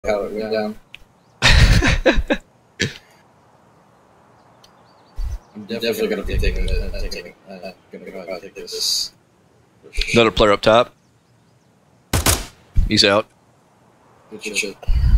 how it went down. I'm definitely gonna be taking it. Gonna go out and take this. Another player up top. He's out. Good shit.